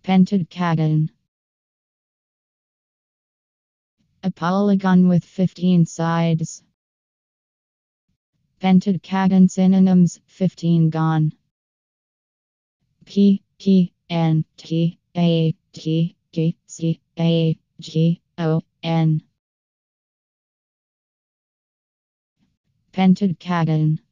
Pentadecagon. A polygon with 15 sides. Pentadecagon synonyms 15 gon. Pentadecagon. Pentadecagon.